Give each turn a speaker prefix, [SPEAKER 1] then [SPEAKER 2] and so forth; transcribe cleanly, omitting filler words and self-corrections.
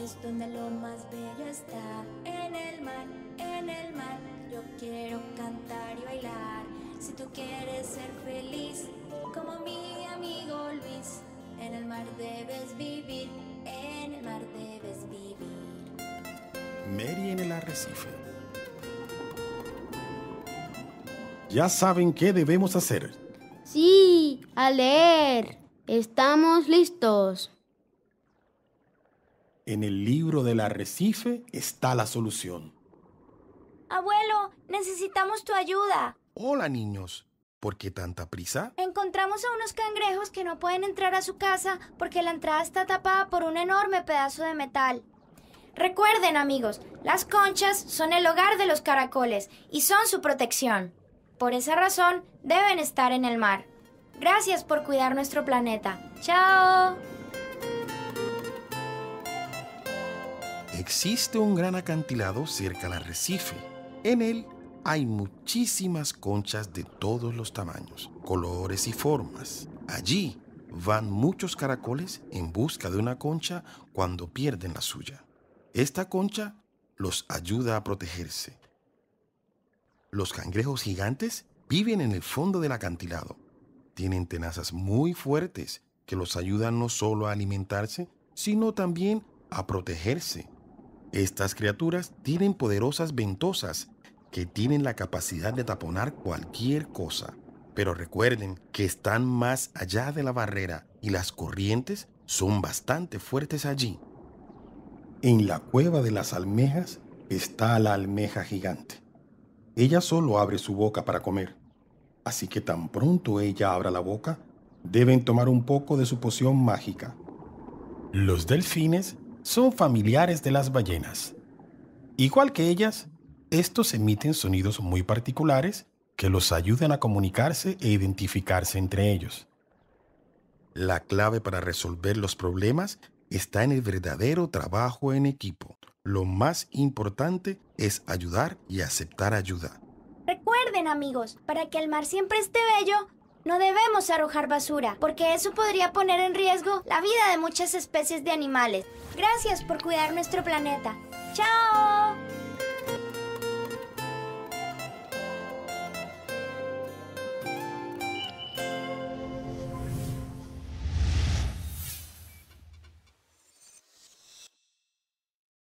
[SPEAKER 1] es donde lo más bello está. En el mar, yo quiero cantar y bailar. Si tú quieres ser feliz, como mi amigo Luis, en el mar debes vivir, en el mar debes vivir.
[SPEAKER 2] Mary en el arrecife. Ya saben qué debemos hacer.
[SPEAKER 3] Sí, a leer. Estamos listos.
[SPEAKER 2] En el libro del arrecife está la solución.
[SPEAKER 1] Abuelo, necesitamos tu ayuda.
[SPEAKER 2] Hola, niños. ¿Por qué tanta prisa?
[SPEAKER 1] Encontramos a unos cangrejos que no pueden entrar a su casa porque la entrada está tapada por un enorme pedazo de metal. Recuerden, amigos, las conchas son el hogar de los caracoles y son su protección. Por esa razón, deben estar en el mar. Gracias por cuidar nuestro planeta. ¡Chao!
[SPEAKER 2] Existe un gran acantilado cerca al arrecife. En él hay muchísimas conchas de todos los tamaños, colores y formas. Allí van muchos caracoles en busca de una concha cuando pierden la suya. Esta concha los ayuda a protegerse. Los cangrejos gigantes viven en el fondo del acantilado. Tienen tenazas muy fuertes que los ayudan no solo a alimentarse, sino también a protegerse. Estas criaturas tienen poderosas ventosas que tienen la capacidad de taponar cualquier cosa. Pero recuerden que están más allá de la barrera y las corrientes son bastante fuertes allí. En la cueva de las almejas está la almeja gigante. Ella solo abre su boca para comer. Así que tan pronto ella abra la boca, deben tomar un poco de su poción mágica. Los delfines son familiares de las ballenas. Igual que ellas, estos emiten sonidos muy particulares que los ayudan a comunicarse e identificarse entre ellos. La clave para resolver los problemas está en el verdadero trabajo en equipo. Lo más importante es ayudar y aceptar ayuda.
[SPEAKER 1] Recuerden, amigos, para que el mar siempre esté bello, no debemos arrojar basura, porque eso podría poner en riesgo la vida de muchas especies de animales. Gracias por cuidar nuestro planeta. ¡Chao!